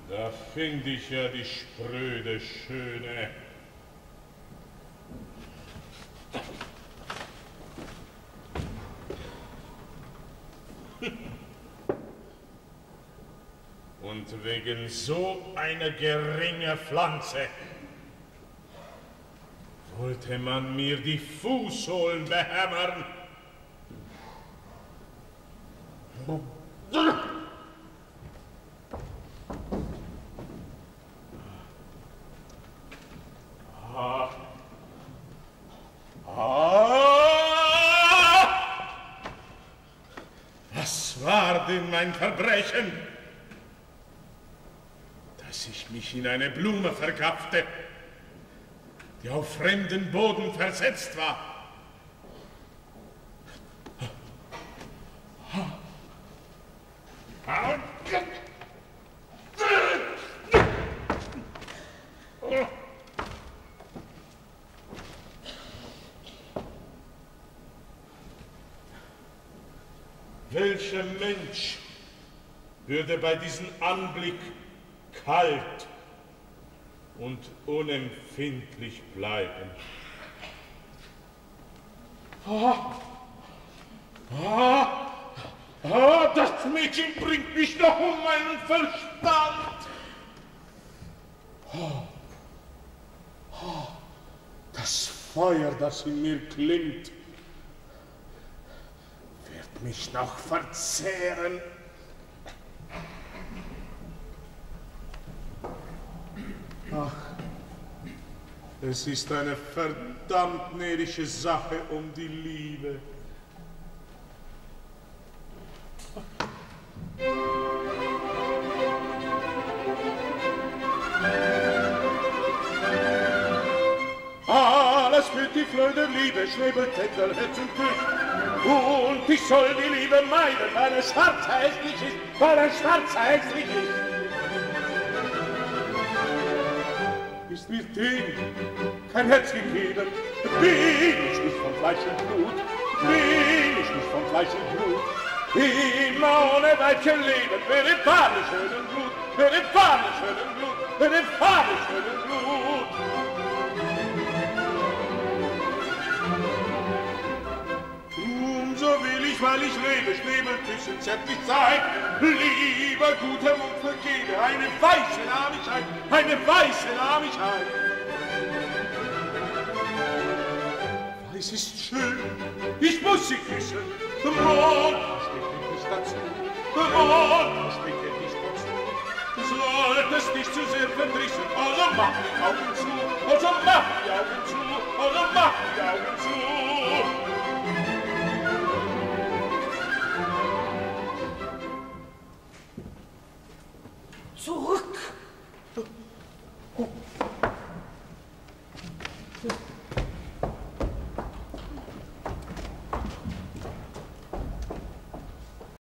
Da find ich ja die spröde Schöne. Und wegen so einer geringen Pflanze wollte man mir die Fußsohlen behämmern. Was war denn mein Verbrechen? Dass ich mich in eine Blume vergaffte, die auf fremden Boden versetzt war. Welcher Mensch würde bei diesem Anblick kalt und unempfindlich bleiben? Das Mädchen bringt mich noch um meinen Verstand. Das Feuer, das in mir glimmt, wird mich noch verzehren. Ach, es ist eine verdammt närrische Sache um die Liebe. Alles für die Flöhe der Liebe schwebelt Tändel, Herz und Glück. Und ich soll die Liebe meiden, weil es schwarz hässlich ist, weil es schwarz hässlich ist. Ist mir dem kein Herz gegeben, bin ich nicht von Fleisch und Blut, bin ich nicht von Fleisch und Blut. Immer ohne Weibchen leben, für den Vater schönen Blut, für den Vater schönen Blut, für den Vater schönen Blut. So will ich, weil ich lebe, Schnäbel küssen, zärtlich sein, lieber guter Mund vergebe, eine weiße Nahmigkeit, eine weiße Nahmigkeit. Weiß ist schön, ich muss sie küssen, der Mond steht nicht dazu, der Mond steht nicht dazu. Solltest dich zu sehr verdrießen, also mach die Augen zu, also mach die Augen zu, also mach die Augen zu.